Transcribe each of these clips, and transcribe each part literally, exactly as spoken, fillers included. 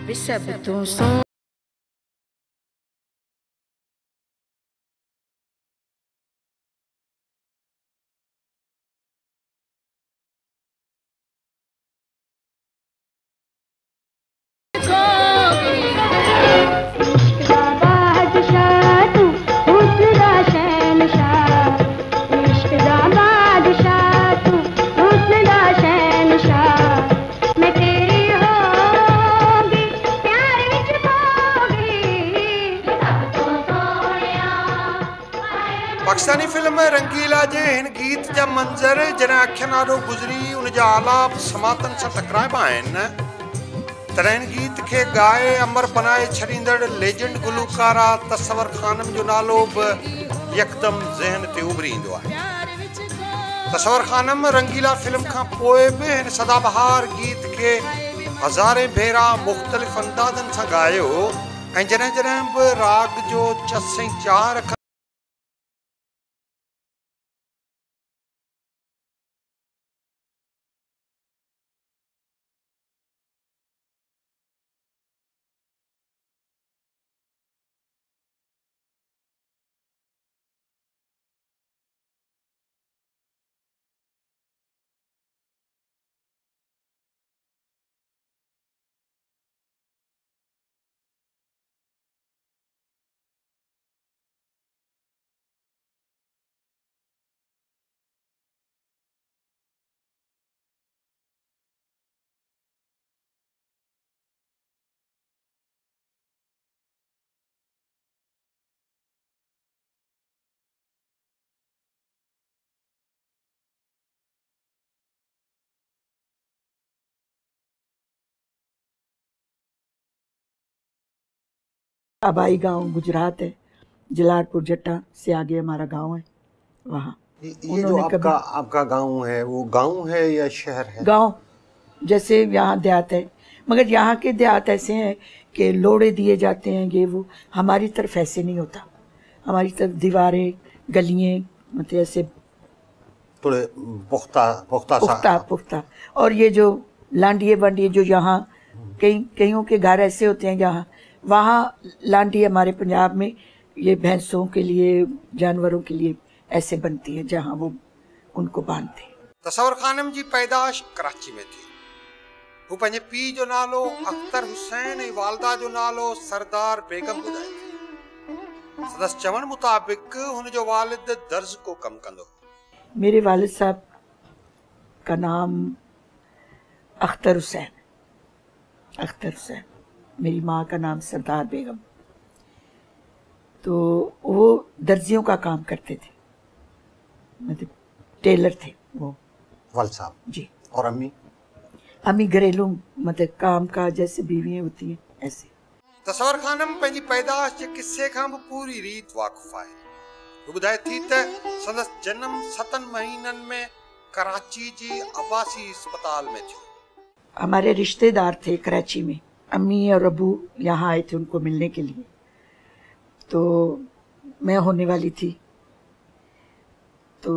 सब तू सो पाकिस्तानी फिल्म रंगीला जे हिन गीत जा मंज़र जॾहिं अखियुनि आॾो गुज़री उन जा आलाप समातनि सां टकराइबा आहिनि तॾहिं हिन गीत खे ॻाए अमर बनाए छॾींदड़ लेजेंड गुलकारा तसवर ख़ानम जो नालो बि यकदमि ज़हन ते उभरी ईंदो आहे। तसवर ख़ानम रंगीला फिल्म खां पोइ बि हिन सदाबहार गीत खे हज़ारे भेरा मुख़्तलिफ़ अंदाज़नि सां ॻायो ऐं जॾहिं जॾहिं बि राग जो चस ऐं चाह रख आबाई गांव गुजरात है, जलालपुर जट्टा से आगे हमारा गांव है। वहाँ ये जो आपका आपका गांव है वो गांव है या शहर है? गांव जैसे यहाँ देहात है, मगर यहाँ के देहात ऐसे हैं कि लोड़े दिए जाते हैं ये वो। हमारी तरफ ऐसे नहीं होता, हमारी तरफ दीवारें गलियाँ मतलब ऐसे थोड़े पुख्ता पुख्ता पुख्ता पुख्ता। और ये जो लांडिये वांडिये जो यहाँ कई कईयों के घर ऐसे होते हैं जहाँ वहाँ लांडी हमारे पंजाब में ये भैंसों के लिए जानवरों के लिए ऐसे बनती है जहाँ वो उनको बांधते हैं। तसवर ख़ानम जी पैदाश कराची में थी। वो पंहिंजे पीउ जो नालो अख्तर हुसैन ऐं वालदा जो नालो सरदार बेगम ॿुधाए थी। संदसि चवण मुताबिक़ हुन जो वालिद दर्ज को कम कंदो। मेरे वालिद साहब का नाम अख्तर हुसैन, अख्तर हुसैन। मेरी माँ का नाम सरदार बेगम। तो वो दर्जियों का काम करते थे, मतलब टेलर थे वो वालिद साहब जी। और अम्मी? अम्मी घरेलू मतलब काम का जैसे बीवियाँ होती हैं ऐसे। तसवर ख़ानम पंहिंजी पैदाश जे किस्से खां बि पूरी रीत वाक़ुफ़ आहे। वो ॿुधाए थी त संदसि जनम सतनि महीननि में कराची जी अब्बासी अस्पताल में थियो। हमारे रिश्तेदार थे कराची में, अम्मी और अबू यहाँ आए थे उनको मिलने के लिए। तो मैं होने वाली थी, तो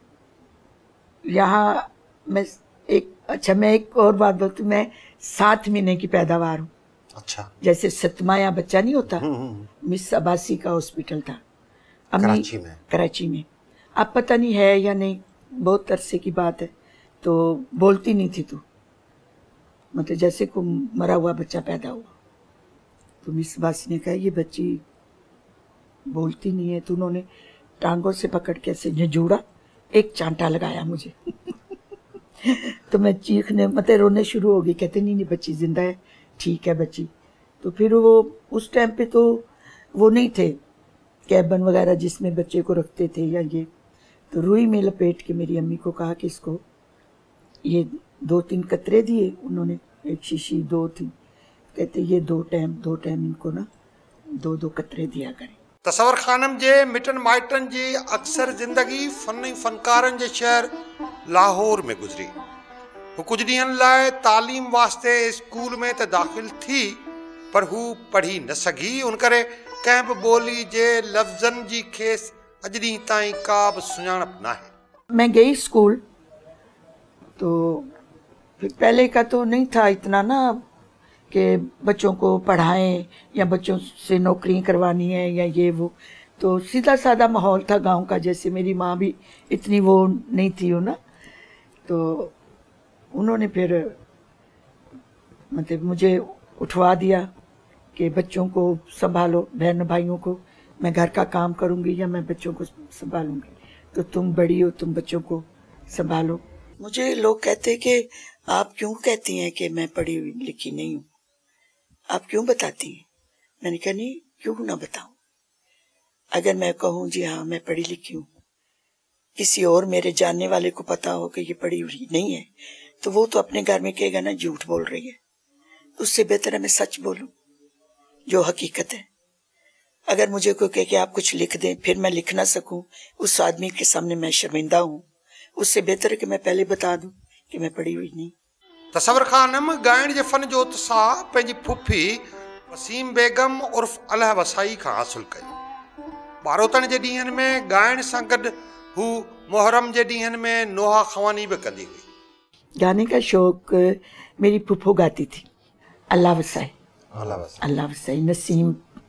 यहाँ मैं एक अच्छा मैं एक और बात बोलती, मैं सात महीने की पैदावार हूँ। अच्छा। जैसे सतमाया बच्चा नहीं होता, मिस अब्बासी का हॉस्पिटल था कराची में। कराची में अब पता नहीं है या नहीं, बहुत अरसे की बात है। तो बोलती नहीं थी तू, मतलब जैसे को मरा हुआ बच्चा पैदा हुआ। तो मिस अब्बासी ने कहा ये बच्ची बोलती नहीं है। तो उन्होंने टांगों से पकड़ के ऐसे झंझोड़ा, एक चांटा लगाया मुझे। तो मैं चीखने मतलब रोने शुरू हो गई। कहते नहीं नहीं बच्ची जिंदा है, ठीक है बच्ची। तो फिर वो उस टाइम पे तो वो नहीं थे कैबन वगैरह जिसमें बच्चे को रखते थे या ये। तो रुई में लपेट के मेरी अम्मी को कहा कि इसको ये दो तीन कतरे दिए उन्होंने, एक शीशी दो थी। कहते ये दो टाइम दो टाइम इनको ना दो दो कतरे दिया करें। तसवर ख़ानम जे मिटन माइटन जी अक्सर ज़िंदगी फ़न फ़नकारनि जे शहर लाहौर में गुज़री। वो कुछ ॾींहंनि लाइ तालीम वास्ते स्कूल में त दाख़िल थी, पर हू पढ़ी न सघी। उन करे कंहिं बि ॿोली जे लफ़्ज़नि जी खेसि अॼु ॾींहुं ताईं का बि सुञाणप नाहे। मैं गई स्कूल तो फिर पहले का तो नहीं था इतना ना कि बच्चों को पढ़ाएं या बच्चों से नौकरी करवानी है या ये वो, तो सीधा साधा माहौल था गांव का। जैसे मेरी माँ भी इतनी वो नहीं थी हो ना, तो उन्होंने फिर मतलब मुझे उठवा दिया कि बच्चों को संभालो, बहन भाइयों को, मैं घर का काम करूंगी या मैं बच्चों को संभालूंगी, तो तुम बड़ी हो, तुम बच्चों को संभालो। मुझे लोग कहते हैं कि आप क्यों कहती हैं कि मैं पढ़ी हुई लिखी नहीं हूँ, आप क्यों बताती हैं? मैंने कहा नहीं, क्यों ना बताऊं। अगर मैं कहूँ जी हाँ मैं पढ़ी लिखी हूँ, किसी और मेरे जानने वाले को पता हो कि ये पढ़ी हुई नहीं है, तो वो तो अपने घर में कहेगा ना झूठ बोल रही है। उससे बेहतर है मैं सच बोलूं जो हकीकत है। अगर मुझे कोई कहे कि आप कुछ लिख दें, फिर मैं लिख ना सकूं, उस आदमी के सामने मैं शर्मिंदा हूं, उससे बेहतर है कि मैं पहले बता दूं कि मैं पढ़ी हुई नहीं। तसवर खानम गायण जे फन जो उत्साह पंहिंजी फुफी वसीम बेगम उर्फ अलह वसाई खां हासिल कई। बारोतन जे ॾींहंनि में गायण सां गॾु हू मुहर्रम जे ॾींहंनि में नोहा ख़वानी भी कंदी हुई। गाने का शौक मेरी फुफो गाती थी, अल्लाह वसाई, अल्लाह वसाई, अल्लाह वसाई नसीम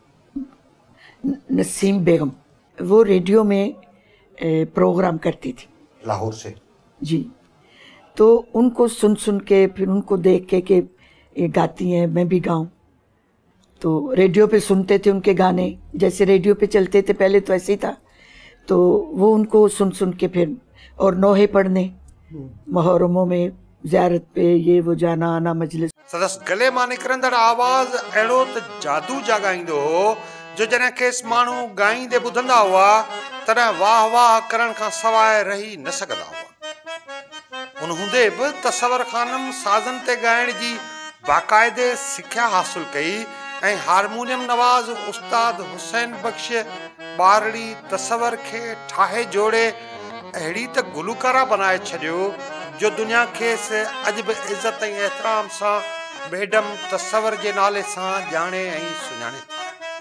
नसीम बेगम। वो रेडियो में प्रोग्राम करती थी लाहौर से जी। तो उनको सुन सुन के, फिर उनको देख के कि ये गाती हैं मैं भी गाऊं, तो रेडियो पे सुनते थे उनके गाने, जैसे रेडियो पे चलते थे पहले तो ऐसे ही था, तो वो उनको सुन सुन के फिर, और नोहे पढ़ने मुहर्रमों में ज़ियारत पे ये वो जाना आना मजलिस। सदस गले मां निकिरंदड़ आवाज़ अहिड़ो त जादू जाॻाईंदो हो जो जॾहिं खेसि माण्हू ॻाईंदे ॿुधंदा हुआ तॾहिं वाह वाह करण खां सवाइ रही न सघंदा हुआ। उन हूंदे बि तसवर खानम साज़नि ते ॻाइण जी बाक़ाइदे सिख्या हासिल कई ऐं हारमोनियम नवाज़ उस्ताद हुसैन बख्श ॿारड़ी तसवर खे ठाहे जोड़े अहिड़ी त गुलकारा बनाए छॾियो जो दुनिया खेसि अॼु बि इज़त ऐं एतिराम सां बेडम तसवर जे नाले सां ॼाणे ऐं सुञाणे थी।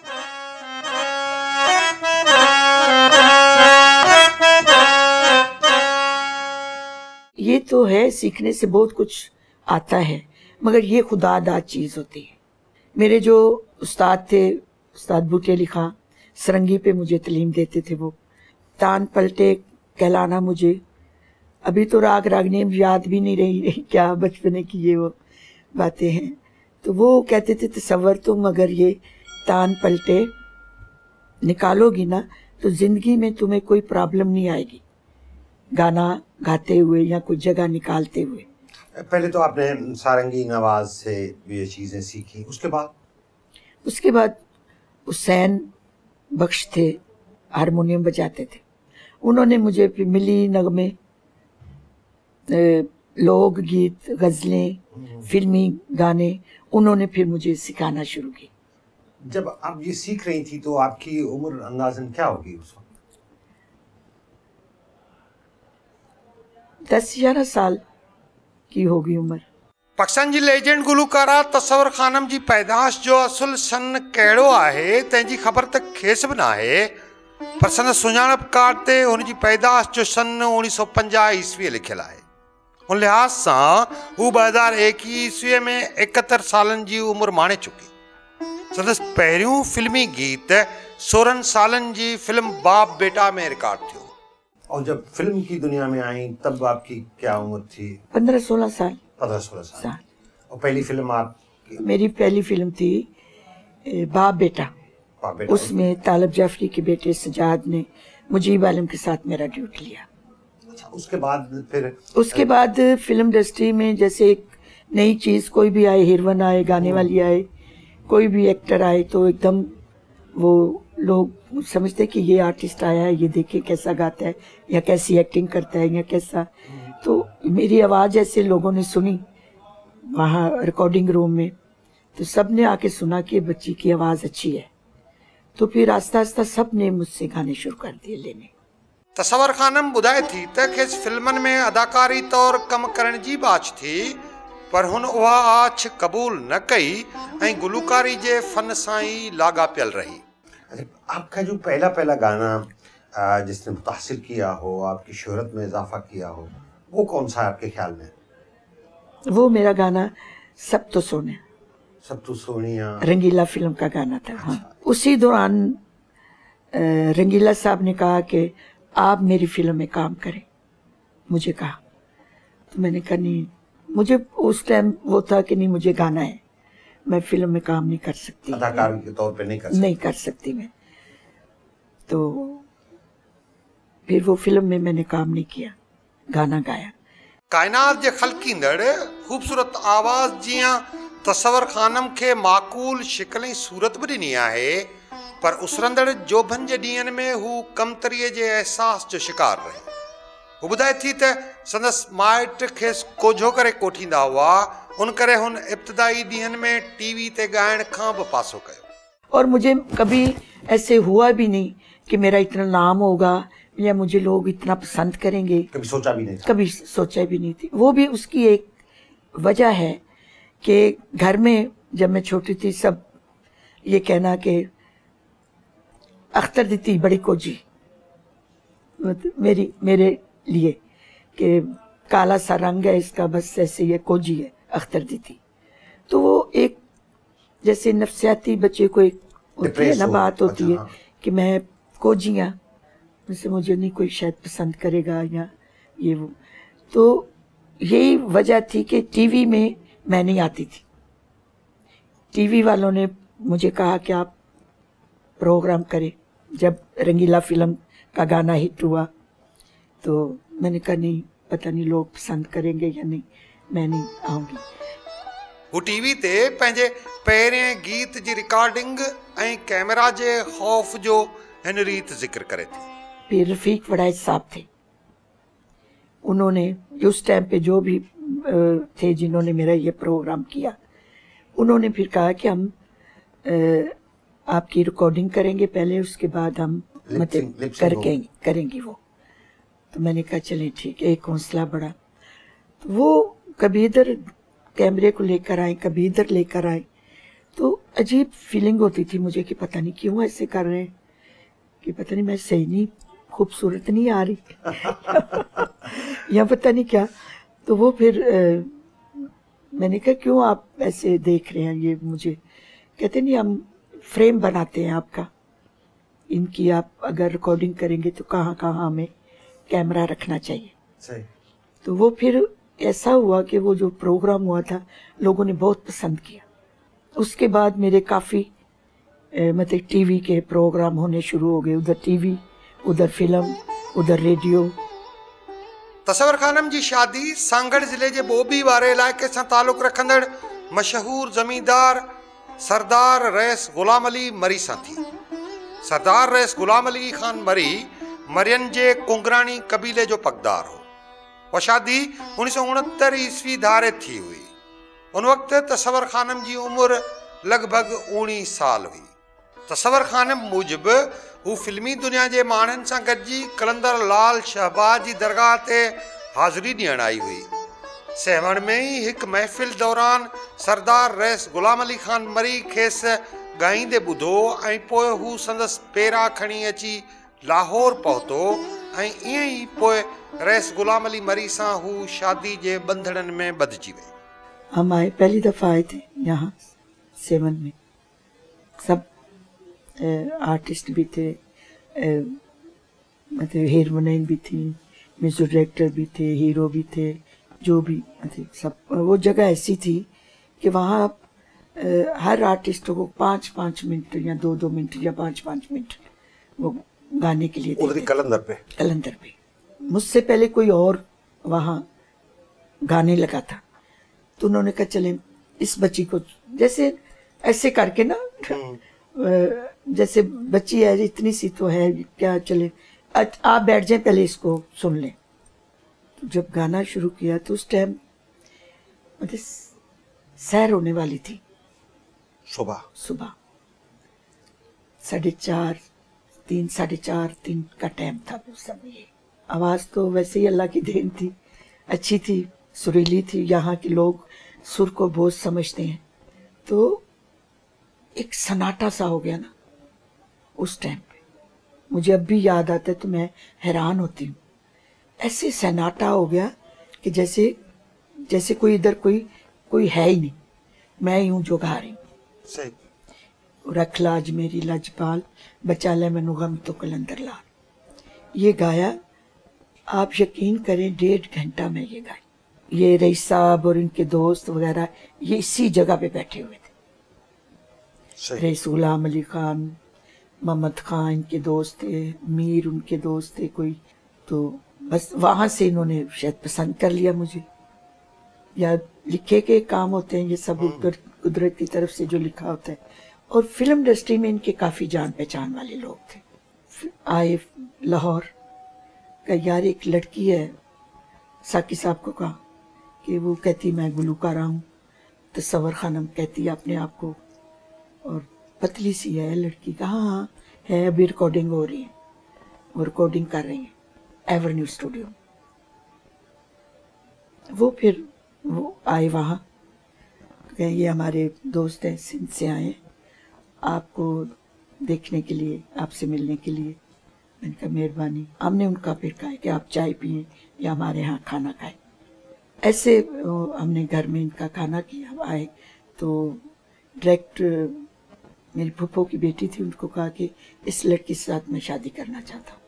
ये तो है, सीखने से बहुत कुछ आता है, मगर ये खुदादाद चीज़ होती है। मेरे जो उस्ताद थे, उस्ताद बूटी अली खां सरंगी पे मुझे तालीम देते थे, वो तान पलटे कहलाना, मुझे अभी तो राग रागनी याद भी नहीं रही, रही क्या बचपने की ये वो बातें हैं। तो वो कहते थे तसव्वुर तुम अगर ये तान पलटे निकालोगी ना तो ज़िंदगी में तुम्हें कोई प्रॉब्लम नहीं आएगी, गाना गाते हुए या कुछ जगह निकालते हुए। पहले तो आपने सारंगी नवाज से ये चीज़ें सीखी, उसके बाद उसके बाद हुसैन बख्श थे, हारमोनियम बजाते थे, उन्होंने मुझे फिर मिली नगमे, लोक गीत, गज़लें, फिल्मी गाने, उन्होंने फिर मुझे सिखाना शुरू की। जब आप ये सीख रही थी तो आपकी उम्र अंदाज़न क्या होगी उस वक्त? दस ग्यारह साल की होगी उम्र। पाकिस्तान जी लेजेंड गुलकारा तसवर खानम जी पैदाश जो असुल सन कहिड़ो आहे तंहिंजी ख़बर त खेसि बि न आहे, पर सन सुञाणप कार्ड ते हुन जी पैदाश जो सन उणिवीह सौ पंजाह ईस्वी लिखियलु आहे। उन लिहाज़ सां हू ॿ हज़ार एकवीह ईस्वीअ में एकहतरि सालनि जी उमिरि माणे चुकी। संदसि पहिरियों फिल्मी गीत सोरहं सालनि जी फिल्म बाप बेटा में रिकॉर्ड थियो। और जब फिल्म की दुनिया में आई तब आपकी क्या उम्र थी? पंद्रह सोलह साल। पंद्रह सोलह साल। और पहली फिल्म आपकी? मेरी पहली फिल्म थी बाप बेटा, बाप बेटा। उसमें तालब जाफरी के बेटे सजाद ने मुजीब आलम के साथ मेरा ड्यूट लिया। अच्छा, उसके बाद फिर उसके बाद फिल्म इंडस्ट्री में जैसे एक नई चीज़, कोई भी आए, हीरोइन आए, गाने वाली आए, कोई भी एक्टर आए, तो एकदम वो लोग समझते कि ये आर्टिस्ट आया है, ये देखिए कैसा गाता है या कैसी एक्टिंग करता है या कैसा। तो मेरी आवाज़ ऐसे लोगों ने सुनी वहाँ रिकॉर्डिंग रूम में, तो सब ने आके सुना कि बच्ची की आवाज़ अच्छी है, तो फिर आस्ता आस्ता सब ने मुझसे गाने शुरू कर दिए लेने। तसवर खानम ॿुधाए थी त खेसि फिल्मनि में अदाकारी तौर कम करण जी बि आछ थी, पर हुन उहा आछ क़बूल न कई ऐं गुलकारी जे फन सां ई लाॻापियल रही। आपका जो पहला पहला गाना जिसने मुतासिर किया हो, आपकी शोहरत में इजाफा किया हो, वो कौन सा है आपके ख्याल में? वो मेरा गाना सब तो सोने। सब तू सोनिया, रंगीला फिल्म का गाना था। हाँ, उसी दौरान रंगीला साहब ने कहा कि आप मेरी फिल्म में काम करें, मुझे कहा। तो मैंने कहा नहीं, मुझे उस टाइम वो था कि नहीं, मुझे गाना है, मैं फिल्म में काम नहीं कर सकती, अदाकार के तौर पे नहीं कर सकती, नहीं कर सकती मैं। तो फिर वो फिल्म में मैंने काम नहीं किया, गाना गाया। कायनात जे खलकींदड़ खूबसूरत आवाज़ जियां तसवर खानम खे माकूल शिकल सूरत भी ॾिनी आहे, पर उसरंदड़ जोभन जे ॾींहंनि में हू कमतरीअ जे अहसास जो शिकार रहे। हू ॿुधाए थी त संदसि माइट खेसि कोझो करे कोठींदा हुआ, उन करे हुन इब्तिदाई ॾींहंनि में टीवी ते ॻाइण खां बि पासो कयो। और मुझे कभी ऐसे हुआ भी नहीं कि मेरा इतना नाम होगा या मुझे लोग इतना पसंद करेंगे, कभी सोचा भी नहीं था। कभी सोचा भी नहीं थी। वो भी उसकी एक वजह है कि घर में जब मैं छोटी थी सब ये कहना कि अख्तर दी बड़ी कोजी, मेरी मेरे लिए कि काला सा रंग है इसका, बस ऐसे ये कोजी है अख्तर दी। तो वो एक जैसे नफ्सियाती बच्चे को एक होती है ना बात होती है कि मैं कोजियाँ, जैसे मुझे नहीं कोई शायद पसंद करेगा या ये वो। तो यही वजह थी कि टीवी में मैं नहीं आती थी। टीवी वालों ने मुझे कहा कि आप प्रोग्राम करें। जब रंगीला फिल्म का गाना हिट हुआ तो मैंने कहा नहीं, पता नहीं लोग पसंद करेंगे या नहीं, मैं नहीं आऊँगी। वो टीवी ते पंहिंजे पहिरें गीत जी रिकॉर्डिंग ऐं कैमरा जे खौफ जो हिन रीत जिक्र करे थी। फिर रफीक वड़ाइच साहब थे, उन्होंने उस टाइम पे जो भी थे जिन्होंने मेरा ये प्रोग्राम किया, उन्होंने फिर कहा कि हम आपकी रिकॉर्डिंग करेंगे पहले, उसके बाद हम मतलब करके करेंगे वो। तो मैंने कहा चलें ठीक है, एक हौसला बढ़ा। तो वो कभी इधर कैमरे को लेकर आए, कभी इधर लेकर आए, तो अजीब फीलिंग होती थी मुझे कि पता नहीं क्यों ऐसे कर रहे हैं, कि पता नहीं मैं सही नहीं, खूबसूरत नहीं आ रही या पता नहीं क्या। तो वो फिर आ, मैंने कहा क्यों आप ऐसे देख रहे हैं ये मुझे? कहते नहीं, हम फ्रेम बनाते हैं आपका, इनकी आप अगर रिकॉर्डिंग करेंगे तो कहाँ कहाँ हमें कैमरा रखना चाहिए। सही। तो वो फिर ऐसा हुआ कि वो जो प्रोग्राम हुआ था लोगों ने बहुत पसंद किया। उसके बाद मेरे काफ़ी मतलब टीवी के प्रोग्राम होने शुरू हो गए, उधर टीवी, उधर फिल्म, उधर रेडियो। तसवर खानम जी शादी सांगड़ ज़िले जे बोबी वारे इलाइक़े सां तालुक़ रखंदड़ मशहूर ज़मींदार सरदार रईस गुलाम अली मरी सां थी। सरदार रईस गुलाम अली खान मरी मरियन जे कुंगरानी कबीले जो पगदार हो। वह शादी उन्नीस सौ उणहतरि ईस्वी धारे थी हुई। उन वक्त तसवर खानम जी उम्र लगभग उणिवीह साल हुई। तसवर खानम मूजिब हू फिल्मी दुनिया जे माण्हुनि सां गॾिजी कलंदर लाल शहबाज जी दरगाह ते हाज़िरी ॾियण आई हुई। सहवण में ही हिकु महफ़िल दौरान सरदार रईस गुलाम अली खान मरी खेसि ॻाईंदे ॿुधो ऐं पोइ हू संदसि पेरा खणी अची लाहौर पहुतो ऐं ईअं ई पोइ रईस गुलाम अली मरी सां हू शादी जे बंधड़नि में ॿधिजी वई। हम आए, पहली दफ़ा आए थे यहाँ सेवन में। सब आर्टिस्ट भी थे, मतलब हीरोइन भी थी, म्यूजिक डायरेक्टर भी थे, हीरो भी थे, जो भी मतलब सब। वो जगह ऐसी थी कि वहाँ हर आर्टिस्ट को पाँच पाँच मिनट या दो दो मिनट या पाँच पाँच मिनट वो गाने के लिए देते। कलंदर पे कलंदर पे मुझसे पहले कोई और वहाँ गाने लगा था, तो उन्होंने कहा चले इस बच्ची को, जैसे ऐसे करके ना, जैसे बच्ची है इतनी सी तो है क्या, चले आप बैठ जाए पहले इसको सुन लें। तो जब गाना शुरू किया तो उस टाइम मतलब सैर होने वाली थी, सुबह सुबह साढ़े चार तीन साढ़े चार तीन का टाइम था उस समय। आवाज़ तो वैसे ही अल्लाह की देन थी, अच्छी थी, सुरीली थी। यहाँ के लोग सुर को बहुत समझते हैं। तो एक सन्नाटा सा हो गया ना उस टाइम पे, मुझे अब भी याद आता है तो मैं हैरान होती हूँ। ऐसे सन्नाटा हो गया कि जैसे जैसे कोई इधर कोई कोई है ही नहीं। मैं ही हूँ जो गा रही हूँ। सही। रख लाज मेरी लजपाल, बचा ले मैनू गम तो कलंदर लाल। ये गाया, आप यकीन करें डेढ़ घंटा में ये गाई। ये रईस साहब और इनके दोस्त वगैरह ये इसी जगह पे बैठे हुए थे। रईस गुलाम अली खान, मोहम्मद खान इनके दोस्त थे, मीर उनके दोस्त थे कोई, तो बस वहाँ से इन्होंने शायद पसंद कर लिया मुझे। या लिखे के काम होते हैं ये सब, ऊपर कुदरत की तरफ से जो लिखा होता है। और फिल्म इंडस्ट्री में इनके काफ़ी जान पहचान वाले लोग थे। आए लाहौर का, यार एक लड़की है, साकी साहब को कहा कि वो कहती मैं गुलूकारा हूँ, तसव्वुर खानम कहती है अपने आप को, और पतली सी है लड़की। कहा हाँ है, अभी रिकॉर्डिंग हो रही है, वो रिकॉर्डिंग कर रही है एवर्न्यू स्टूडियो। वो फिर वो आए वहाँ, कहे ये हमारे दोस्त हैं, सिंध से आए आपको देखने के लिए, आपसे मिलने के लिए। मैंने कहा मेहरबानी। हमने उनका फिर कहा कि आप चाय पिए या हमारे यहाँ खाना खाएं। ऐसे हमने घर में इनका खाना किया। आए तो डायरेक्ट मेरी फूफो की बेटी थी, उनको कहा कि इस लड़की के साथ मैं शादी करना चाहता हूँ।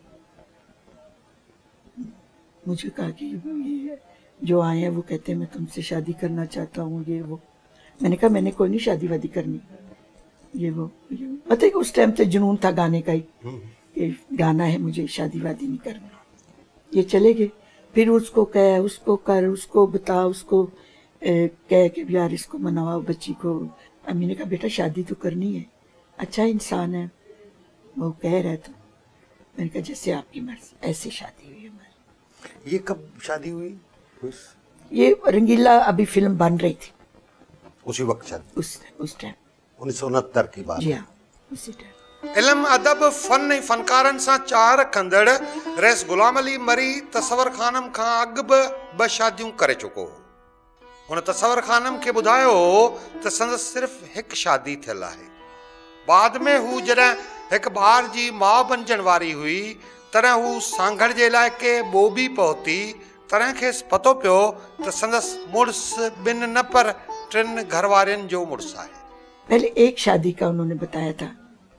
मुझे कहा कि ये जो आए हैं वो कहते हैं मैं तुमसे शादी करना चाहता हूँ, ये वो। मैंने कहा मैंने कोई नहीं शादी वादी करनी, ये वो। पता है कि उस टाइम तो जुनून था गाने का ही, कि गाना है मुझे, शादी वादी नहीं करना। ये चले गए। फिर उसको कह, उसको कर, उसको बता, उसको ए, कह के यार इसको मनाओ बच्ची को। अम्मी ने कहा बेटा शादी तो करनी है, अच्छा इंसान है वो कह रहा है। तो मैंने कहा जैसे आपकी मर्जी। ऐसी शादी हुई हमारी। ये कब शादी हुई? उस ये रंगीला अभी फिल्म बन रही थी उसी वक्त शादी? उस उस टाइम उन्नीस सौ उनहत्तर की बात। जी हाँ, उसी टाइम। इल्म अदब फन ऐं फनकारनि सां चार रखंदड़ रईस गुलाम अली मरी तसव्वुर खानम खां अॻु बि ॿ शादियूं करे चुको हो। हुन तसव्वुर खानम खे ॿुधायो त संदसि सिर्फ़ हिकु शादी थियल आहे। बाद में हू जॾहिं हिकु ॿार जी माउ बणजण वारी हुई, तॾहिं हू सांगड़ जे इलाइक़े ॿोबी पहुती। तॾहिं खेसि पतो पियो त संदसि मुड़ुसु ॿिनि न पर टिनि घर वारनि जो मुड़ुसु आहे। पहले एक शादी का उन्होंने बताया था,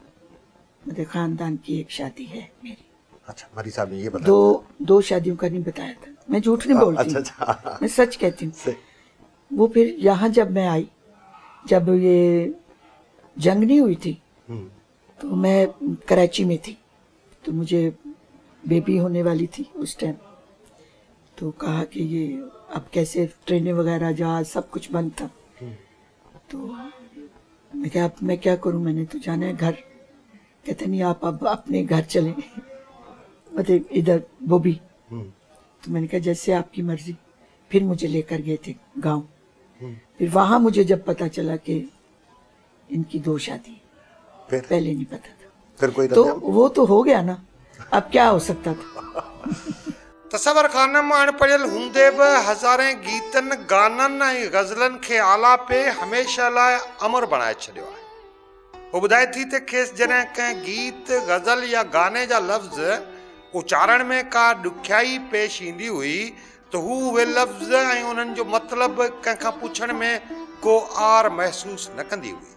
मेरे खानदान की एक शादी है मेरी। अच्छा, मरी साहब ने ये बताया? दो दो शादियों का नहीं बताया था। मैं झूठ नहीं बोलती। अच्छा, अच्छा। मैं सच कहती हूँ। वो फिर यहाँ जब मैं आई, जब ये जंग नहीं हुई थी, तो मैं कराची में थी, तो मुझे बेबी होने वाली थी उस टाइम। तो कहा कि ये अब कैसे ट्रेनें वगैरह जहाज सब कुछ बंद था। तो मैं क्या अब मैं क्या करूं, मैंने तो जाना है घर। कहते नहीं आप अब अपने घर चलें, मतलब इधर बोबी। तो मैंने कहा जैसे आपकी मर्जी। फिर मुझे लेकर गए थे गांव। फिर वहां मुझे जब पता चला कि इनकी दो शादी, फिर पहले नहीं पता था। फिर कोई तो वो तो हो गया ना, अब क्या हो सकता था। तसव्वुर खानम अणपढ़ियल हूंदे बि हज़ारे गीतनि, गाननि ऐं गज़लनि खे आलापे हमेशह लाइ अमर बणाए छॾियो आहे। वो ॿुधाए थी त खेसि जॾहिं कंहिं गीत, गज़ल या गाने जा लफ़्ज़ उचारण में का ॾुखियाई पेश ईंदी हुई, त हू उहे लफ़्ज़ ऐं उन्हनि जो मतिलबु कंहिंखां पुछण में को आर महसूस न कंदी हुई।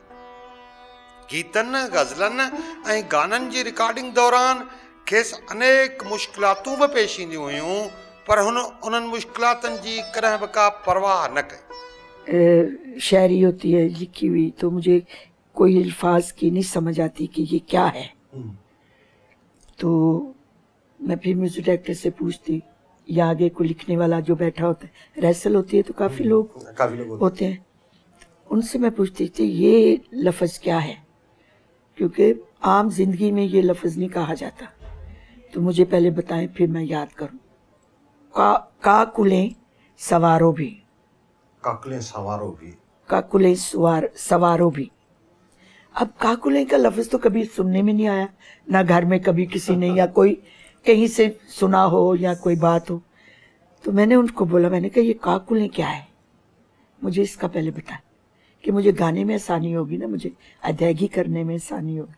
गीतनि, गज़लनि ऐं गाननि जी रिकॉर्डिंग दौरान खेसि अनेक मुश्किलातूं बि पेश ईंदियूं हुयूं, पर हुन उन्हनि मुश्किलातुनि जी कॾहिं बि का परवाह न कई। शायरी होती है लिखी हुई, तो मुझे कोई अल्फाज की नहीं समझ आती कि ये क्या है। तो मैं फिर म्यूजिक डायरेक्टर से पूछती, या आगे को लिखने वाला जो बैठा होता है, रैसल होती है तो काफ़ी लोग काफी लोग होते हैं, उनसे मैं पूछती थी ये लफ्ज़ क्या है, क्योंकि आम जिंदगी में ये लफ्ज़ नहीं कहा जाता। तो मुझे पहले बताएं फिर मैं याद करूं। का काकुलें सवारों भी, काकुलें सवारों भी, काकुलें सवार सवारों भी। अब काकुलें का लफ्ज़ तो कभी सुनने में नहीं आया, ना घर में कभी किसी ने या कोई कहीं से सुना हो या कोई बात हो। तो मैंने उनको बोला, मैंने कहा ये काकुलें क्या है, मुझे इसका पहले बताएं कि मुझे गाने में आसानी होगी ना, मुझे अदायगी करने में आसानी होगी।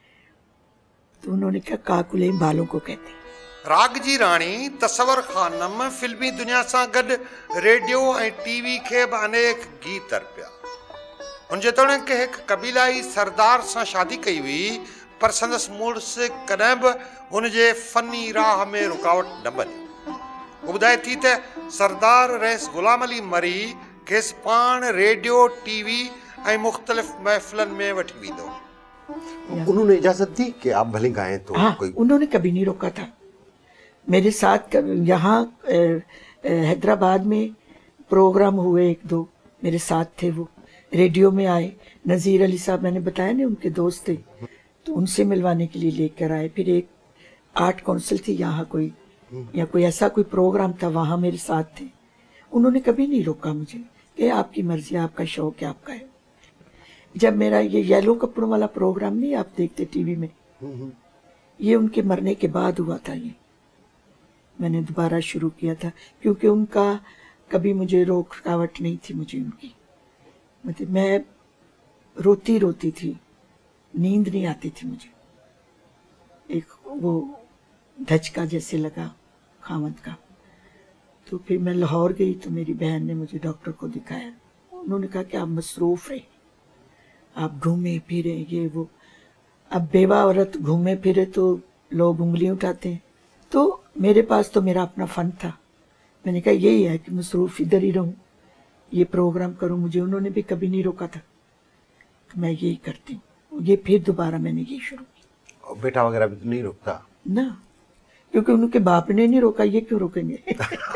तो उन्होंने कहा काकुलें बालों को कहते हैं। राग जी राणी तसव्वुर खानम फिल्मी दुनिया सां गॾु रेडियो ऐं टीवी खे बि अनेक गीत अर्पिया। उन जेतोणीकि हिकु कबीलाई सरदार सां शादी कई हुई, पर संदसि मुड़ुस कॾहिं बि उनजे फनी राह में रुकावट न बनी। वो ॿुधाए थी त सरदार रईस गुलाम अली मरी खेसि पाण रेडियो, टीवी ऐं मुख़्तलिफ़ महफ़िलनि में वठी वेंदो। उन्होंने इजाजत दी कि आप भले गाएं तो? हाँ, कोई उन्होंने कभी नहीं रोका था। मेरे साथ यहाँ हैदराबाद में प्रोग्राम हुए एक दो, मेरे साथ थे, वो रेडियो में आए। नज़ीर अली साहब, मैंने बताया ना, उनके दोस्त थे, तो उनसे मिलवाने के लिए लेकर आए। फिर एक आर्ट काउंसिल थी यहाँ कोई, या कोई ऐसा कोई प्रोग्राम था, वहाँ मेरे साथ थे। उन्होंने कभी नहीं रोका मुझे कि आपकी मर्जी, आपका शौक है, आपका है। जब मेरा ये येलो कपड़ों वाला प्रोग्राम नहीं आप देखते टीवी में, ये उनके मरने के बाद हुआ था। ये मैंने दोबारा शुरू किया था, क्योंकि उनका कभी मुझे रोक रुकावट नहीं थी मुझे उनकी। मतलब मैं रोती रोती थी, नींद नहीं आती थी मुझे। एक वो धचका जैसे लगा खामद का। तो फिर मैं लाहौर गई, तो मेरी बहन ने मुझे डॉक्टर को दिखाया। उन्होंने कहा कि आप मसरूफ़ रहे, आप घूमे फिरे, ये वो। अब बेवा औरत घूमे फिरे तो लोग उंगली उठाते हैं। तो मेरे पास तो मेरा अपना फ़न था। मैंने कहा यही है कि मसरूफ़ इधर ही रहूँ, ये प्रोग्राम करूँ। मुझे उन्होंने भी कभी नहीं रोका था, तो मैं यही करती हूँ। ये फिर दोबारा मैंने ये शुरू किया। और बेटा वगैरह भी तो नहीं रोकता ना, क्योंकि उनके बाप ने नहीं रोका, ये क्यों रोकेंगे?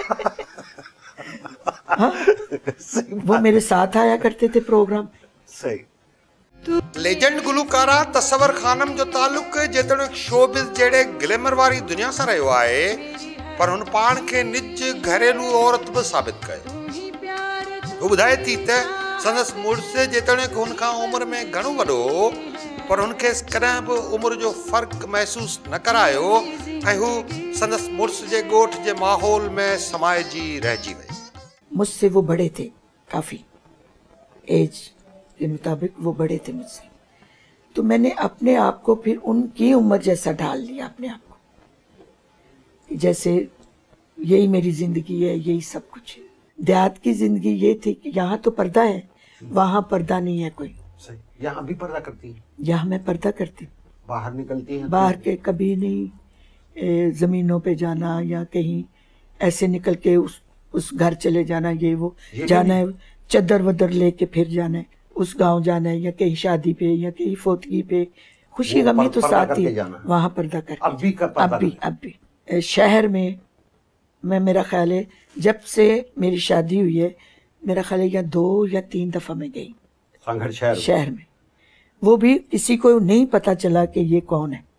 हाँ, वो मेरे साथ आया करते थे प्रोग्राम। सही। लेजेंड गुलकारा तसवर खानम जो ताल्लुक जेतोणीकि शोबिज़ जहिड़े ग्लैमर वारी दुनिया सां रहियो आहे, पर हुन पाण खे निज घरेलू औरत बि साबित कयो। हू ॿुधाए थी त संदसि मुड़ुस जेतोणीकि हुन खां उमिरि में घणो वॾो, पर हुनखे कॾहिं बि उमिरि जो फ़र्क़ु महसूसु न करायो ऐं हू संदसि मुड़ुस जे ॻोठ जे माहौल में समाइजी रहिजी वई। मुझसे वो बड़े थे, काफ़ी एज के मुताबिक वो बड़े थे मुझसे। तो मैंने अपने आप को फिर उनकी उम्र जैसा ढाल लिया अपने आप को, जैसे यही मेरी जिंदगी है, यही सब कुछ है। देहात की जिंदगी ये थी कि यहाँ तो पर्दा है, वहाँ पर्दा नहीं है कोई। सही। यहाँ भी पर्दा करती है? यहाँ मैं पर्दा करती हूँ। बाहर निकलती है? बाहर के कभी नहीं, जमीनों पे जाना या कहीं ऐसे निकल के उस उस घर चले जाना, ये वो ये जाना है, चद्दर वद्दर लेके फिर जाना है, उस गांव जाना है, या कहीं शादी पे या कहीं फोतगी पे, खुशी गमी तो साथ ही, वहाँ पर्दा करके। अब भी कर अब भी अब भी शहर में मैं, मेरा ख्याल है जब से मेरी शादी हुई है, मेरा ख्याल है या दो या तीन दफा मैं गई शहर शहर में। वो भी किसी को नहीं पता चला कि ये कौन है,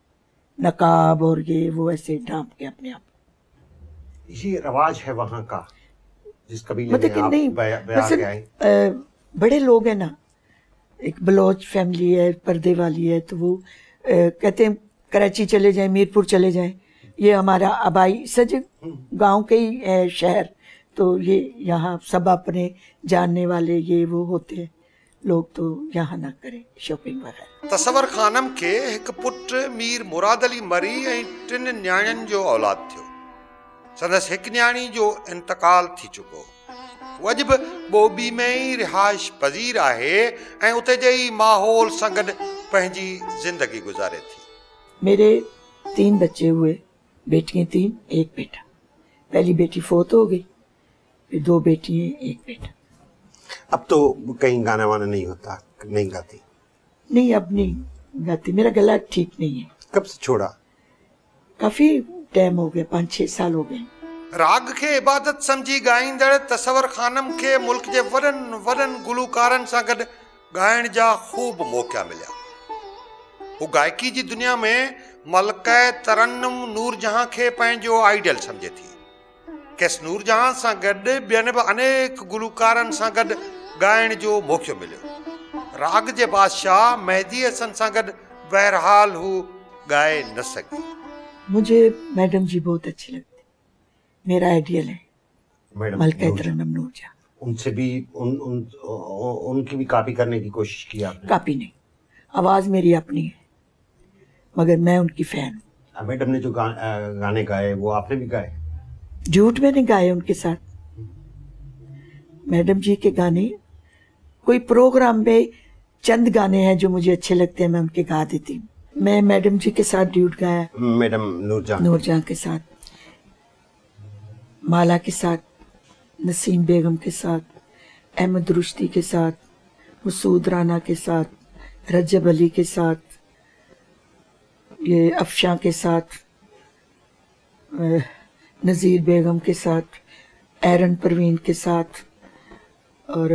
नकाब और ये वो ऐसे ढांप के अपने आप। ये रवाज है वहाँ का, जिस कबीले मतलब में आप नहीं, बया, बया के आए? आ, बड़े लोग हैं ना, एक बलोच फैमिली है, पर्दे वाली है, तो वो आ, कहते हैं कराची चले जाएं, मीरपुर चले जाएं, ये हमारा आबाई सज गांव के ही है शहर, तो ये यहाँ सब अपने जानने वाले ये वो होते हैं लोग, तो यहाँ ना करें शॉपिंग वगैरह। तसवर खानम के एक पुट मीर मुराद अली मरी ऐं टिन न्याणियुनि जो औलाद थियो। संदसि हिकु न्याणी जो इंतकाल थी चुको। वो अॼु बि ॿोबी में ई रिहाइश पज़ीर आहे ऐं उते जे ई माहौल सां गॾु पंहिंजी ज़िंदगी गुज़ारे थी। मेरे तीन बच्चे हुए, बेटियां तीन, एक बेटा। पहली बेटी फोत हो गई, फिर दो बेटियां, एक बेटा। अब तो कहीं गाना वाना नहीं होता, नहीं गाती? नहीं, अब नहीं गाती, मेरा गला ठीक नहीं है। कब से छोड़ा? काफी टाइम हो गया, पाँच छह साल हो गए। राग के इबादत समझी गाईंदड़ तसवर खानम के मुल्क जे वॾनि वॾनि गुलकारनि सां गॾु ॻाइण जा ख़ूब मौक़ा मिलिया। हू गायकी जी दुनिया में मलका तरन्नुम नूरजहां खे पंहिंजो आइडियल समझे थी। खेसि नूरजहां सां गॾु ॿियनि बि अनेक गुलकारनि सां गॾु ॻाइण जो मौक़ो मिलियो। राग जे बादशाह मेहदी हसन सां गॾु बहरहाल हू ॻाए न सघी। मुझे मैडम जी बहुत अच्छी लगती, मेरा आइडियल है मलका तरन्नुम नूरजहां। उनसे भी उन, उन, उन उनकी भी कॉपी करने की कोशिश की आपने? कॉपी नहीं, आवाज मेरी अपनी है, मगर मैं उनकी फैन हूँ। मैडम ने जो गा, गाने गाए वो आपने भी गाए? झूठ मैंने गाए उनके साथ। मैडम जी के गाने कोई प्रोग्राम में चंद गाने हैं जो मुझे अच्छे लगते हैं, मैं उनके गा देती हूँ। मैं मैडम जी के साथ ड्यूट गाया, मैडम नूरजहां नूरजहां के साथ, माला के साथ, नसीम बेगम के साथ, अहमद रुश्ती के साथ, मसूद राना के साथ, रजब अली के साथ, ये अफशां के साथ, नज़ीर बेगम के साथ, एरन परवीन के साथ, और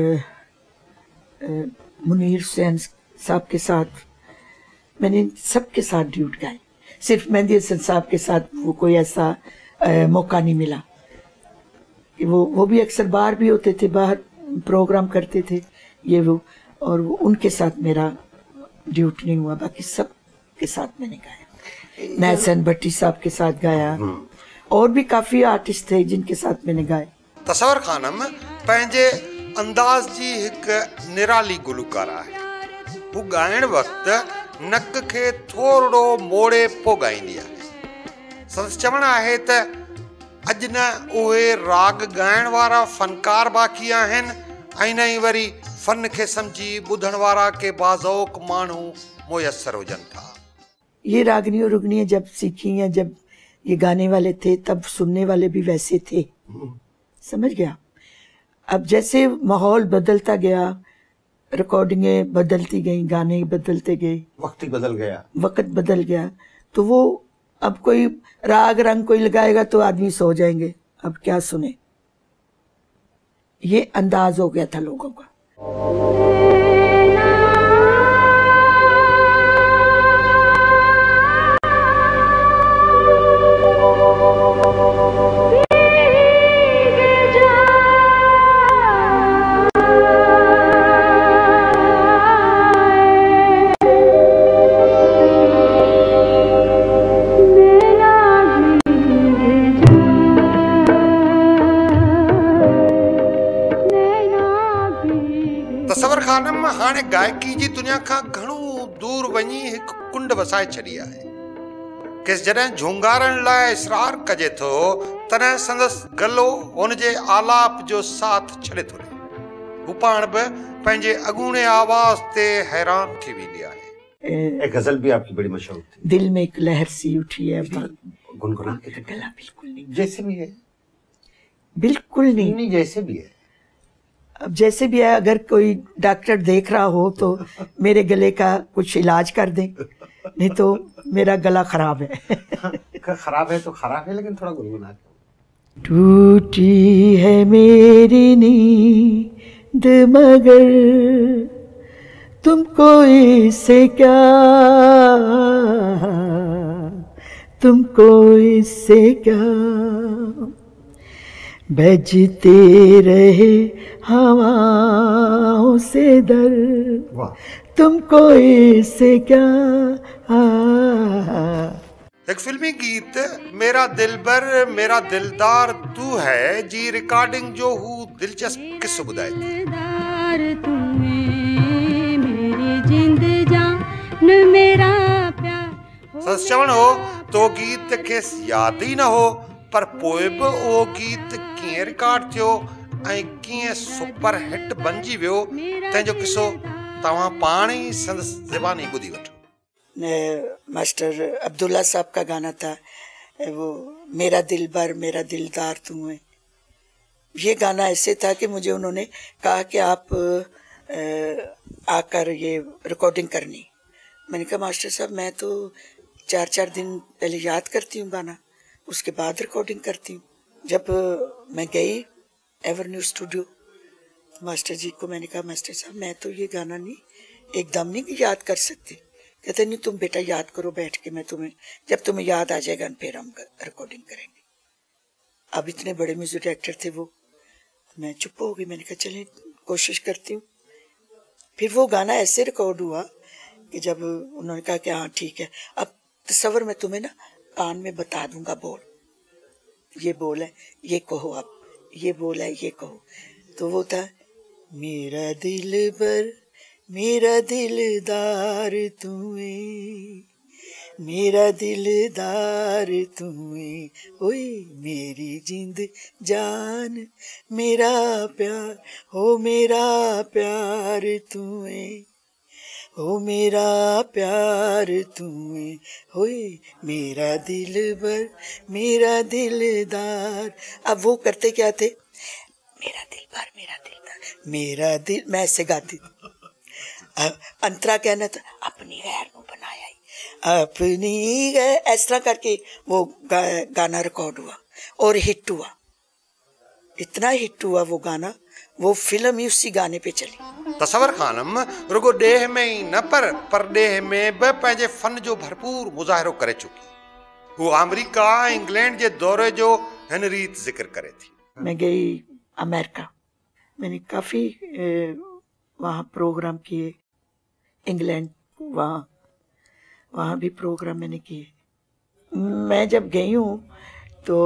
मुनीर हुसैन साहब के साथ। मैंने सबके साथ ड्यूट गाए। सिर्फ मेहंदी हसन साहब के साथ वो कोई ऐसा आ, मौका नहीं मिला कि वो वो भी अक्सर बाहर भी होते थे, बाहर प्रोग्राम करते थे ये वो, और वो उनके साथ मेरा ड्यूट नहीं हुआ। बाकी सब के साथ मैंने गाया। नैसन भट्टी साहब के साथ गाया, और भी काफ़ी आर्टिस्ट थे जिनके साथ मैंने गाए। तसवर खानम पंहिंजे अंदाज़ जी हिक निराली गुलकारा है। वो ॻाइण वक़्तु नक खे थोरो मोड़े पोइ ॻाईंदी आहे। संदसि चवणु आहे त अॼु न उहे राग ॻाइण वारा फ़नकार बाक़ी आहिनि, ऐं न ई वरी फ़न खे सम्झी ॿुधण वारा के बाज़ौक़ माण्हू मुयसर हुजनि था। ये रागनी और रुगनियाँ जब सीखी या जब ये गाने वाले थे, तब सुनने वाले भी वैसे थे, समझ गया। अब जैसे माहौल बदलता गया, रिकॉर्डिंगें बदलती गई, गाने बदलते गए, वक्त ही बदल गया, वक्त बदल गया, तो वो अब कोई राग रंग कोई लगाएगा तो आदमी सो जाएंगे, अब क्या सुने, ये अंदाज हो गया था लोगों का। हाणे गायकी जी दुनिया खां घणो दूर वञी हिकु कुंड वसाए छॾी आहे। केस जॾहिं झूंगारण लाइ इसरार कजे थो, तॾहिं संदसि गलो हुनजे आलाप जो साथ छॾे थो ॾे। हू पाण बि पंहिंजे अगूणे आवाज़ ते हैरान थी वेंदी आहे। एक गजल भी आपकी बड़ी मशहूर थी, दिल में एक लहर सी उठी है, गुनगुना के गला बिल्कुल नहीं, जैसे भी है, बिल्कुल नहीं, नहीं जैसे भी है। अब जैसे भी है, अगर कोई डॉक्टर देख रहा हो तो मेरे गले का कुछ इलाज कर दें, नहीं तो मेरा गला खराब है। खराब है तो खराब है, लेकिन थोड़ा गुनगुना के। टूटी है मेरी नींद मगर तुमको इससे क्या, तुमको इससे क्या, बजते रहे हवाओं से दर, तुमको इससे क्या। एक फिल्मी गीत मेरा दिलबर मेरा दिलदार तू है जी रिकॉर्डिंग जो हूँ दिलचस्प किस्सो ॿुधाए थी। संदसि चवणु हो तो गीत खेसि यादि ई न हो, पर पोइ बि उहो गीत कीअं रिकॉर्ड थियो ऐं कीअं सुपर हिट बणिजी वियो, तंहिंजो किस्सो तव्हां पाण ई संदसि ज़बानी ॿुधी वठो। मास्टर अब्दुल्ला साहब का गाना था वो, मेरा दिलबर मेरा दिलदार तू है। ये गाना ऐसे था कि मुझे उन्होंने कहा कि आप आकर ये रिकॉर्डिंग करनी। मैंने कहा मास्टर साहब मैं तो चार चार दिन पहले याद करती हूँ गाना, उसके बाद रिकॉर्डिंग करती हूँ। जब मैं गई एवर्न्यू स्टूडियो, मास्टर जी को मैंने कहा मास्टर साहब मैं तो ये गाना नहीं एकदम नहीं याद कर सकती। कहते नहीं तुम बेटा याद करो बैठ के, मैं तुम्हें जब तुम्हें याद आ जाएगा फिर हम रिकॉर्डिंग करेंगे। अब इतने बड़े म्यूजिक डायरेक्टर थे वो, मैं चुप हो गई। मैंने कहा चलिए कोशिश करती हूँ। फिर वो गाना ऐसे रिकॉर्ड हुआ कि जब उन्होंने कहा कि हाँ ठीक है, अब तस्वर मैं तुम्हें ना कान में बता दूंगा, बोल ये बोल है ये कहो, अब ये बोल है ये कहो। तो वो था मेरा दिलबर मेरा दिलदार तुम्हें, मेरा दिलदार तुम्हें, ओए मेरी जिंद जान, मेरा प्यार हो मेरा प्यार तुम्हें, हो मेरा प्यार तुम्हें, होए मेरा दिलबर मेरा दिलदार। अब वो करते क्या थे, मेरा दिलबर मेरा दिलदार मेरा दिल, मैं ऐसे गाती। अब अंतरा कहना था अपनी गैर को बनाया ही, अपनी गैर, इस तरह करके वो गा, गाना रिकॉर्ड हुआ और हिट हुआ। इतना हिट हुआ वो गाना, वो फिल्म ही उसी गाने पे चली। तसवर खानम रुगो देह में ही न पर परदेह में बि पंहिंजे फन जो भरपूर मुज़ाहिरो करे चुकी। वो अमेरिका इंग्लैंड जे दौरे जो हिन रीत जिक्र करे थी। मैं गई अमेरिका, मैंने काफ़ी वहाँ प्रोग्राम किए, इंग्लैंड वहाँ वहाँ भी प्रोग्राम मैंने किए। मैं जब गई हूँ तो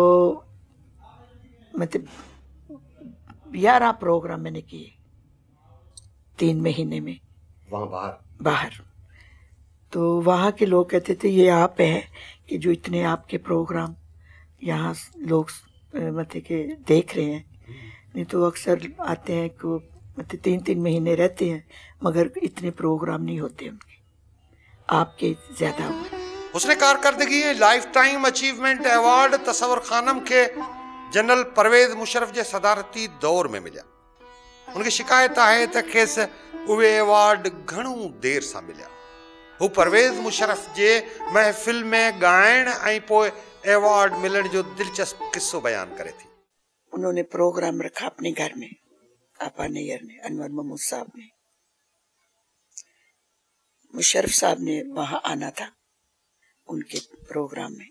मतलब ग्यारह प्रोग्राम मैंने किए तीन महीने में वहाँ बाहर बाहर। तो वहाँ के लोग कहते थे ये आप हैं कि जो इतने आपके प्रोग्राम यहाँ लोग मतलब के देख रहे हैं, नहीं तो अक्सर आते हैं कि मतलब तीन तीन महीने रहते हैं मगर इतने प्रोग्राम नहीं होते उनके, आपके ज़्यादा हुए। उसने कारकर्दगी lifetime achievement award Tasawar Khanum के जनरल परवेज़ मुशर्रफ जे सदारती दौर में मिलिया। उनकी शिकायत है त खेसि उहे अवार्ड घणो देर सां मिलिया। हू परवेज़ मुशर्रफ जे महफ़िल में ॻाइण ऐं पोइ अवार्ड मिलण जो दिलचस्प किस्सो बयान करे थी। उन्होंने प्रोग्राम रखा अपने घर में, आपा नैयर ने, अनवर महमूद साहब ने, मुशर्रफ साहब ने वहाँ आना था उनके प्रोग्राम में।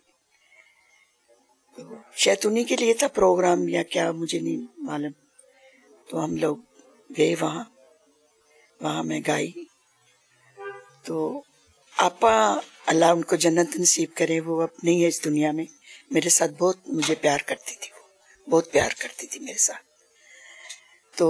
तो शायद उन्हीं के लिए था प्रोग्राम या क्या मुझे नहीं मालूम। तो हम लोग गए वहाँ, वहाँ मैं गाई। तो आपा अल्लाह उनको जन्नत नसीब करे, वो अब नहीं है इस दुनिया में। मेरे साथ बहुत मुझे प्यार करती थी, वो बहुत प्यार करती थी मेरे साथ। तो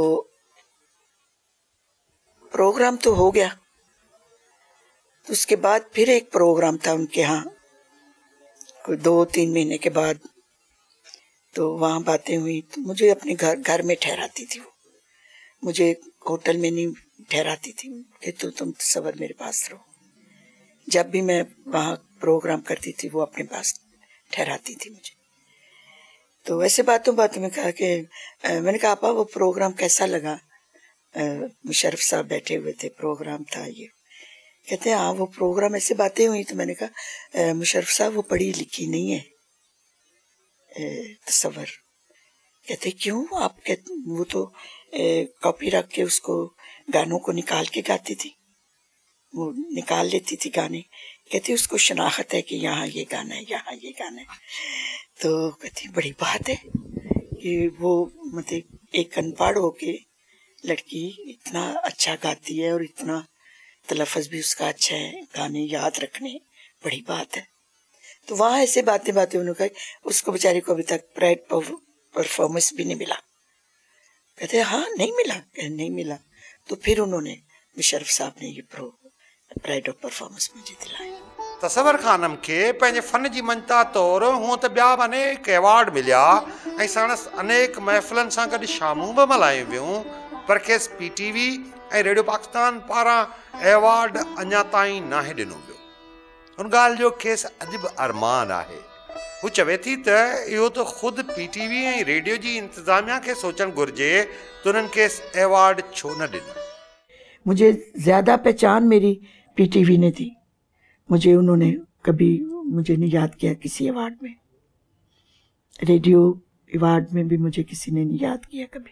प्रोग्राम तो हो गया, तो उसके बाद फिर एक प्रोग्राम था उनके यहाँ कोई दो तीन महीने के बाद। तो वहाँ बातें हुई तो मुझे अपने घर घर में ठहराती थी वो, मुझे होटल में नहीं ठहराती थी कि तो तुम सबर मेरे पास रहो। जब भी मैं वहाँ प्रोग्राम करती थी वो अपने पास ठहराती थी मुझे। तो वैसे बातों बातों में कहा कि मैंने कहा आपा वो प्रोग्राम कैसा लगा। मुशर्रफ साहब बैठे हुए थे, प्रोग्राम था ये। कहते हैं हाँ वो प्रोग्राम, ऐसे बातें हुई। तो मैंने कहा मुशर्रफ साहब वो पढ़ी लिखी नहीं है तसव्वुर। कहते क्यों आप? कहते वो तो कॉपी रख के उसको गानों को निकाल के गाती थी, वो निकाल लेती थी गाने। कहती उसको शनाख्त है कि यहाँ ये गाना है, यहाँ ये गाना है। तो कहती बड़ी बात है कि वो मतलब एक अनपढ़ होके लड़की इतना अच्छा गाती है और इतना तलफ़्फ़ुज़ भी उसका अच्छा है, गाने याद रखने, बड़ी बात है। तो वहाँ ऐसे बातें बातें उन्होंने कहा। उसको बेचारी को अभी तक प्राइड परफॉर्मेंस भी नहीं मिला। कहते हाँ नहीं मिला, नहीं मिला। तो फिर उन्होंने मुशर्रफ साहब ने ये प्रो प्राइड ऑफ परफॉर्मेंस मुझे दिलाया। तसवर खानम के पंहिंजे फन जी मंता तौर हूँ त ॿिया अनेक अवार्ड मिलिया ऐं साणस अनेक महफ़िलनि सां गॾु शामूं बि मल्हायूं वियूं, पर खेसि पी टी वी ऐं रेडियो पाकिस्तान पारां अवार्ड अञा ताईं नाहे ॾिनो वियो। उन ॻाल्हि जो खेसि अॼु बि अरमान आहे। हू चवे थी त इहो त ख़ुदि पी टी वी ऐं रेडियो जी इंतज़ामिया खे सोचणु घुरिजे त उन्हनि खेसि अवार्ड छो न ॾिनो। मुझे ज़्यादा पहचान मेरी पी टी वी ने दी। मुझे उन्होंने कभी मुझे नहीं याद किया किसी अवार्ड में, रेडियो अवार्ड में भी मुझे किसी ने नहीं याद किया कभी।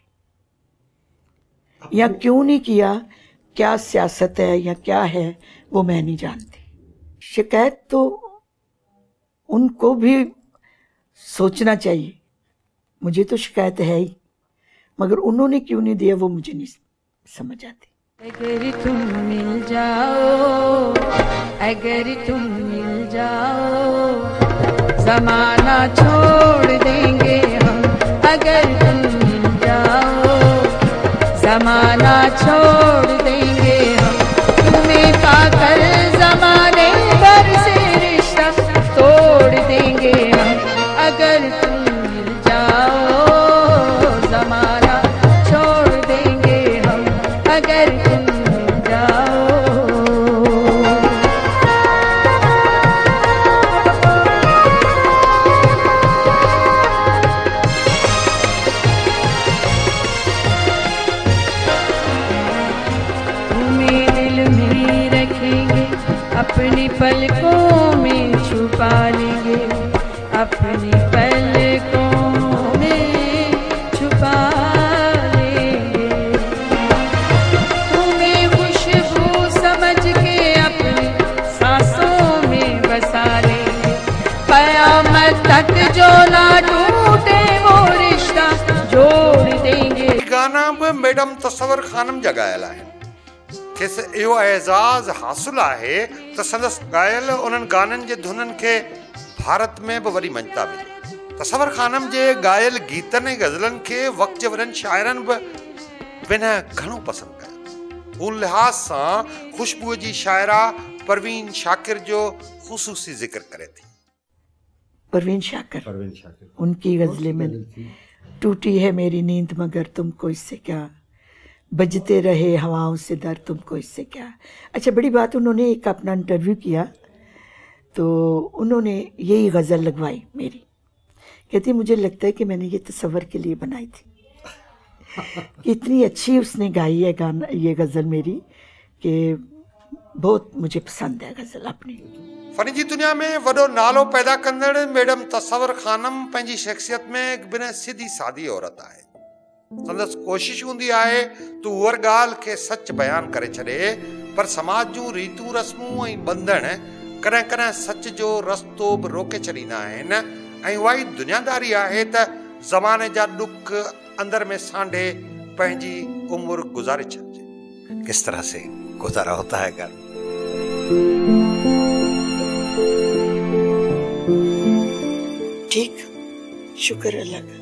या क्यों नहीं किया, क्या सियासत है या क्या है वो मैं नहीं जानती। शिकायत तो उनको भी सोचना चाहिए, मुझे तो शिकायत है ही, मगर उन्होंने क्यों नहीं दिया वो मुझे नहीं समझ आती। अगर तुम मिल जाओ, अगर तुम मिल जाओ, ज़माना छोड़ देंगे हम। अगर तुम मिल जाओ, ज़माना छोड़ देंगे हम। तुम्हें पाकर ज़माने भर से रिश्ते अपनी पलकों में छुपा लेंगे, अपनी पलकों में छुपा लेंगे। तुम्हें खुशबू समझ के अपनी सांसों में बसा लेंगे, कयामत तक जो ना टूटे वो रिश्ता जोड़ देंगे। गाना बि मैडम तसवर खानम जा ॻायल आहिनि। खेसि इहो एज़ाज़ हासिलु आहे त संदसि ॻायल उन्हनि गाननि जे धुननि खे भारत में बि वरी मञता मिली। तसवर खानम जे ॻायल गीतनि ऐं गज़लनि खे वक़्त जे वॾनि शाइरनि बि बिना घणो पसंदि कयो। उन लिहाज़ सां ख़ुशबूअ जी शाइरा परवीन शाकिर जो ख़ुसूसी ज़िक्र करे थी। परवीन शाकिर, परवीन शाकिर उनकी गज़लें में टूटी है मेरी नींद मगर तुमको इससे क्या, बजते रहे हवाओं से दर तुमको इससे क्या। अच्छा, बड़ी बात, उन्होंने एक अपना इंटरव्यू किया तो उन्होंने यही गज़ल लगवाई मेरी। कहती मुझे लगता है कि मैंने ये तसव्वुर के लिए बनाई थी कि इतनी अच्छी उसने गाई है गाना, ये गज़ल मेरी, कि बहुत मुझे पसंद है गज़ल अपनी। फन जी दुनिया में वॾो नालो पैदा कंदड़ मैडम तसवर खानम पंहिंजी शख़्सियत में बिना सिधी सादी औरत आहे। संदसि कोशिश हूंदी आहे तूं हर ॻाल्हि खे सच बयानु करे छॾे, पर समाज जूं रीतूं रस्मूं ऐं बंधन कॾहिं कॾहिं सच जो रस्तो बि रोके छॾींदा आहिनि। ऐं उहा ई दुनियादारी आहे त ज़माने जा ॾुख अंदर में सांढे पंहिंजी उम्र गुज़ारे छॾिजे। किस तरह से गुज़ारा होता है घर। ठीक, शुक्र अल्लाह का।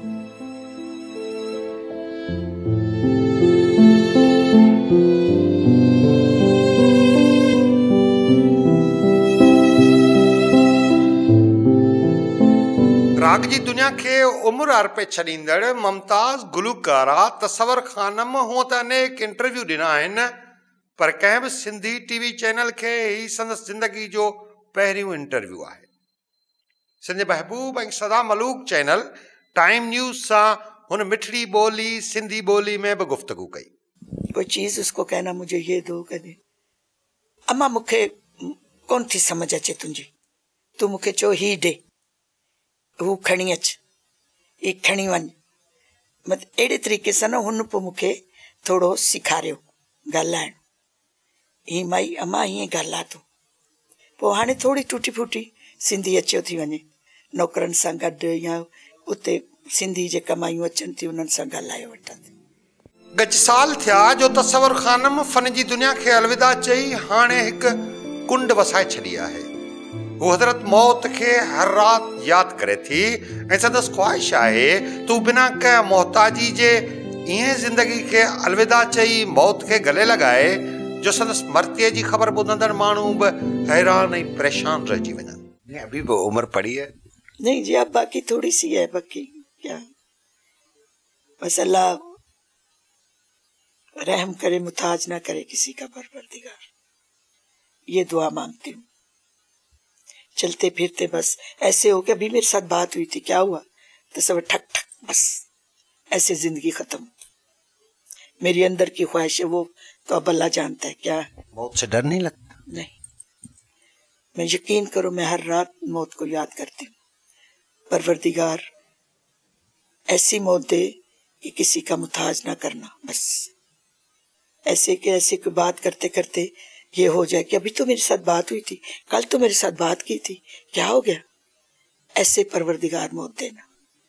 राग जी दुनिया के उम्र अर्पे छॾींदड़ मुमताज़ गुलकारा तसवर खानम हूअं त अनेक इंटरव्यू ॾिना आहिनि, पर कंहिं बि सिंधी टीवी चैनल खे ही संदसि ज़िंदगी जो पहिरियों इंटरव्यू आहे। सिंध महबूब ऐं सदा मलूक चैनल टाइम न्यूज़ सां हुन मिठड़ी ॿोली सिंधी ॿोली में बि गुफ्तगू कई। कोई चीज़ उसको कहना मुझे ये दो, कदे अम्मा मूंखे कोन थी समझ अचे तुंहिंजी, तूं मूंखे चओ ही ॾे, हू खणी अच, ही खणी वञ। मतिलबु अहिड़े तरीक़े सां न हुन पोइ मूंखे थोरो सेखारियो ॻाल्हाइणु। ही माई अम्मा हीअं ॻाल्हाए तूं, पोइ हाणे थोरी टूटी फूटी सिंधी अचो थी वञे, नौकरनि सां गॾु या उते सिंधी जेका मायूं अचनि थियूं उन्हनि सां ॻाल्हाए वठनि। गज साल थिया जो तसवर खानम फन जी दुनिया खे अलविदा चई हाणे हिकु कुंड वसाए छॾी आहे। हू हज़रत मौत खे हर राति यादि करे थी ऐं संदसि ख़्वाहिश आहे तूं बिना कंहिं मोहताजी जे ईअं ज़िंदगी खे अलविदा चई मौत खे गले लॻाए जो संदसि मरतीअ जी ख़बर ॿुधंदड़ माण्हू बि हैरान ऐं परेशान रहिजी वञनि। अभी भी उम्र पड़ी है नहीं जी, अब बाकी थोड़ी सी है, बाकी क्या, बस अल्लाह रहम करे, मुताज ना करे किसी का परवरदिगार, ये दुआ मांगती हूँ। चलते फिरते बस ऐसे हो कि अभी मेरे साथ बात हुई थी, क्या हुआ, तो सब ठक ठक बस ऐसे जिंदगी खत्म। मेरी अंदर की ख्वाहिश है वो तो अब अल्लाह जानता है क्या है। मौत से डर नहीं लगता? नहीं, मैं यकीन करो मैं हर रात मौत को याद करती हूँ। परवरदिगार ऐसी मौत दे कि किसी का मुताज ना करना, बस ऐसे के ऐसे कोई बात करते करते ये हो जाए कि अभी तो मेरे साथ बात हुई थी, कल तो मेरे साथ बात की थी, क्या हो गया, ऐसे परवरदिगार मौत देना।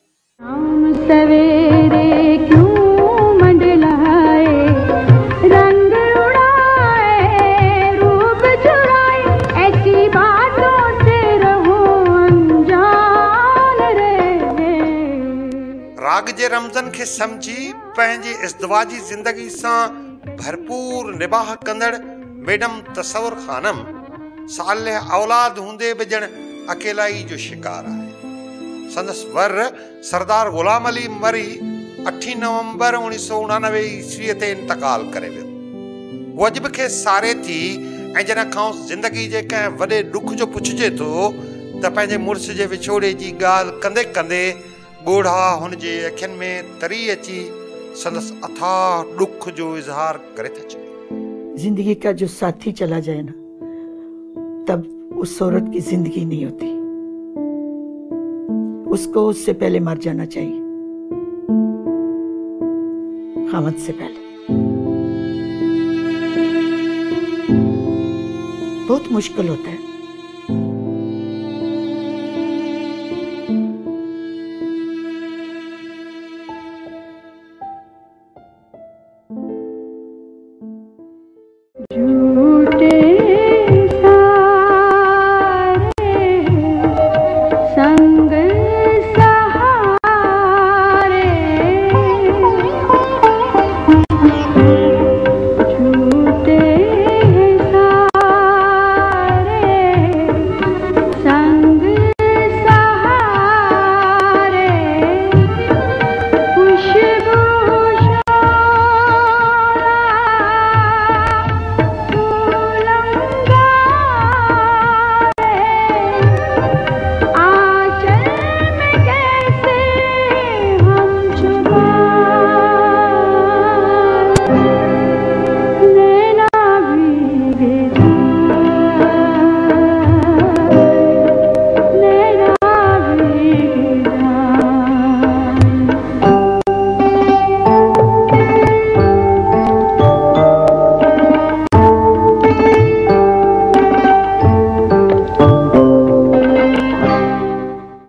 सवेरे क्यों मंडलाए, रंग उड़ाए, रूप चुराए, ऐसी बातों से रहो अनजान रे। राग जे रमज़न खे समझी पंहिंजी इज़दवाजी ज़िंदगी सां भरपूर निबाह कंदड़ मैडम तसवर खानम सालिह औलाद हूंदे बि ॼण अकेलाई जो शिकार आहे। संदसि वर सरदार ग़ुलाम अली मरी अठी नवंबर उणिवीह सौ उणानवे ईस्वीअ ते इंतकाल करे वियो। उहो अॼु बि खे सारे थी ऐं जॾहिं खां ज़िंदगी जे कंहिं वॾे ॾुख जो पुछिजे थो त पंहिंजे मुड़ुस जे विछोड़े जी ॻाल्हि कंदे कंदे ॻोढ़ा हुन जे अखियुनि में तरी अची संदसि अथाह ॾुख जो इज़हार करे था छॾे। जिंदगी का जो साथी चला जाए ना, तब उस औरत की जिंदगी नहीं होती, उसको उससे पहले मर जाना चाहिए, खामद से पहले। बहुत मुश्किल होता है।